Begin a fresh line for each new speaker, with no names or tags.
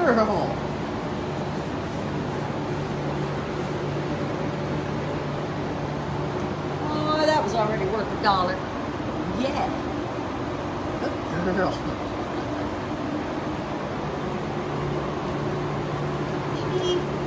girl. Oh, that was already worth $1. Yeah. Good girl.